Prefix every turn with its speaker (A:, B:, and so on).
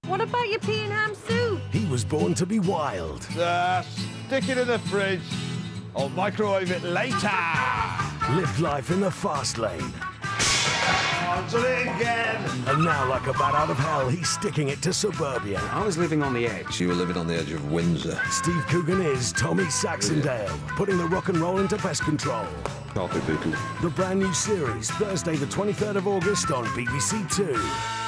A: What about your pea and ham soup?
B: He was born to be wild.
C: Stick it in the fridge. I'll microwave it later.
B: Lived life in the fast lane.
C: Oh, done it again.
B: And now, like a bat out of hell, he's sticking it to suburbia.
D: I was living on the edge.
E: You were living on the edge of Windsor.
B: Steve Coogan is Tommy Saxondale, putting the rock and roll into pest control.
E: Carpet beetle.
B: The brand new series, Thursday the 23rd of August on BBC2.